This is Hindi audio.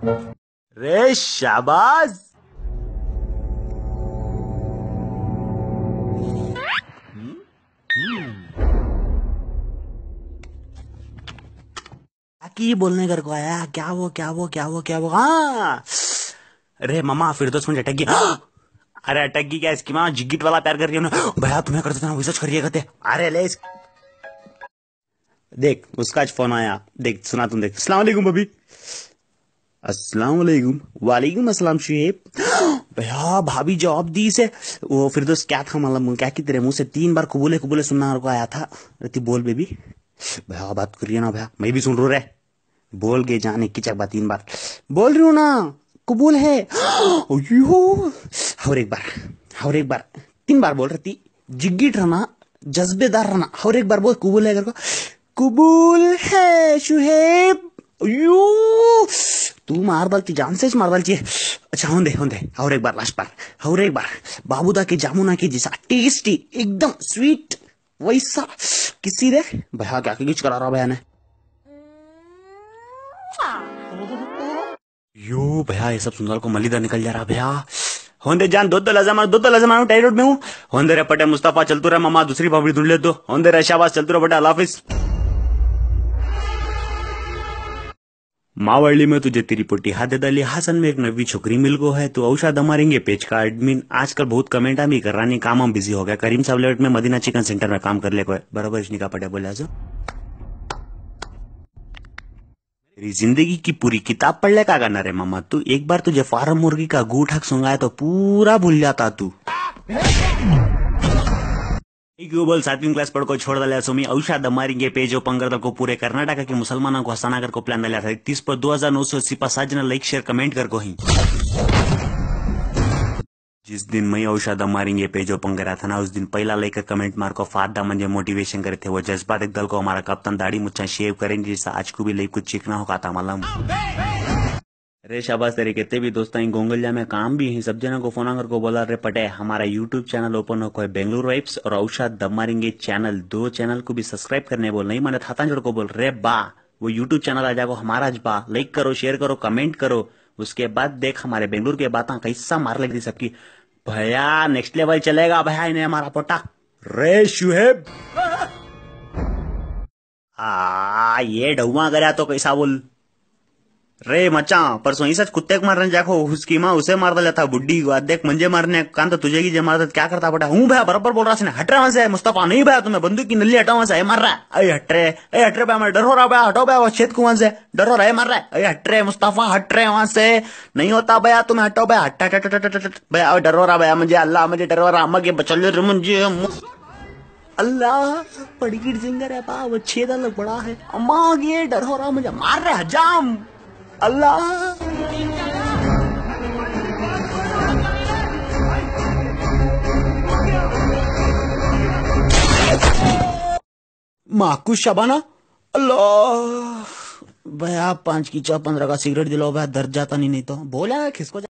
रे शाबाश। की बोलने कर को आया? क्या वो हाँ। अरे मामा फिर तो समझ अटक गई। अरे अटक गई क्या इसकी माँ? जिगिट वाला प्यार कर रही है ना भैया, तुम्हें कर देता ना वैसा करिए कहते। अरे ले देख उसका आज फोन आया, देख सुना तुम, देख। अस्सलाम वालेकुम भाभी। अस्सलाम वालेकुम। वालेकुम अस्सलाम शुएब। भैया भाभी जवाब दी से। वो फिर तो क्या था मतलब, क्या कि तेरे मुंह से 3 बार कबूले कबूले सुनना को आया था। रति बोल बेबी। भैया बात करिए ना भैया, मैं भी सुन रू रे। बोल गए जाने की चक बात 3 बार बोल रही हूँ ना। कबूल है। अयो। और एक बार, और एक बार, 3 बार बोल रही। जिग्गिट रहना, जज्बेदार रहना। और एक बार बोल कबूल है कर को। कबूल है शुहेब। अयो तू मार डालती, जान से मार डालती है। अच्छा होंदे और एक बार, लास्ट बार, और एक बार। बाबूदा की जामुना की जैसा टेस्टी एकदम स्वीट वैसा किसी दे। भैया क्या किच करा रहा भैया ने। यो भैया ये सब सुंदर को मलिदा निकल जा रहा भैया। होंदे जान दो लजमा टाइरोड में हूँ। होंदे रे पटे मुस्तफा चलतू रहा मामा, दूसरी बाबड़ी ढूंढ ले। तो होंदे रे शाबाश चलतू रहा बटा, अल्लाह हाफिज। मावळली में तुझे तेरी पोटी हाथ डाली हासन में एक नवी छोकरी मिल गो है। तो औषध मारेंगे पेज का एडमिन। आजकल बहुत कमेंट भी कर रहा नहीं, काम बिजी हो गया। करीम साहब लेवट में मदीना चिकन सेंटर में काम कर ले को बराबर इसने का पटे बोला जो। तेरी जिंदगी की पूरी किताब पढ़ ले का करना रे मामा तू। एक बार तुझे फार्म मुर्गी का गूठक सुंगाए तो पूरा भूल जाता तू। बोल 7वीं क्लास पढ़ को छोड़ डाला सुमी औषध मारेंगे पेजो पंगर को पूरे कर्नाटक के मुसलमानों को हंसाना कर को प्लान डाला था। 30 पर 2980 पर 7 जना लाइक शेयर कमेंट कर को ही। जिस दिन मैं औषध मारेंगे पेजो पंगरा था ना, उस दिन पहला लेकर कमेंट मार को फादा मंजे मोटिवेशन करे थे। वो जज्बात एक दल को हमारा कप्तान दाढ़ी मुच्छा शेव करेंगे जैसा आज को भी लाइक कुछ चिकना होगा था मालूम। अरे शाबाश तेरे कितने भी दोस्त हैं गोंगलिया में काम भी है। सब जना को फोन कर को बोला रे पटे हमारा यूट्यूब चैनल ओपन हो है बेंगलुरु वाइब्स और औषध दम मारेंगे चैनल, 2 चैनल को भी सब्सक्राइब करने बोल। नहीं मैंने थाता जोड़ को बोल रे बा वो यूट्यूब चैनल आ जाएगा हमारा बा। लाइक करो, शेयर करो, कमेंट करो। उसके बाद देख हमारे बेंगलुरु के बातें कैसा मार लगी सबकी। भैया नेक्स्ट लेवल चलेगा भैया इन्हें हमारा पोटा। रे शुहेब ये ढुआ गया तो कैसा बोल रे मचा। परसों ही सच कुत्ते को मारने जाको उसकी माँ उसे मार डाला था बुड्ढी को। देख मंजे मारने कान तो तुझे की जे मारता क्या करता पड़ा हूँ भैया बराबर बोल रहा हट रहा वहां से। मुस्तफा नहीं भैया तुम्हें बंदूक की नली हटाओ वहां से। मार रहा है अरे हट रहे भैया, मैं डर हो रहा भैया, हटाओ भैया वो छेद को वहां से। डर हो रहा है, मार रहा है अरे हट रहे मुस्तफा, हट रहे वहां से। नहीं होता भैया तुम्हें, हटाओ भैया, हट भैया डर हो रहा भैया मुझे, अल्लाह मुझे डर हो रहा। अम्मा के बचल मुझे अल्लाह बड़ी गिर सिंगर है पा वो 6 अलग बड़ा है। अम्मा ये डर हो रहा मुझे, मार रहे हजाम अल्लाह। माकू शबाना अल्लाह भैया 5 की 15 का सिगरेट दिलाओ भैया, दर्द जाता नहीं तो बोला खिसको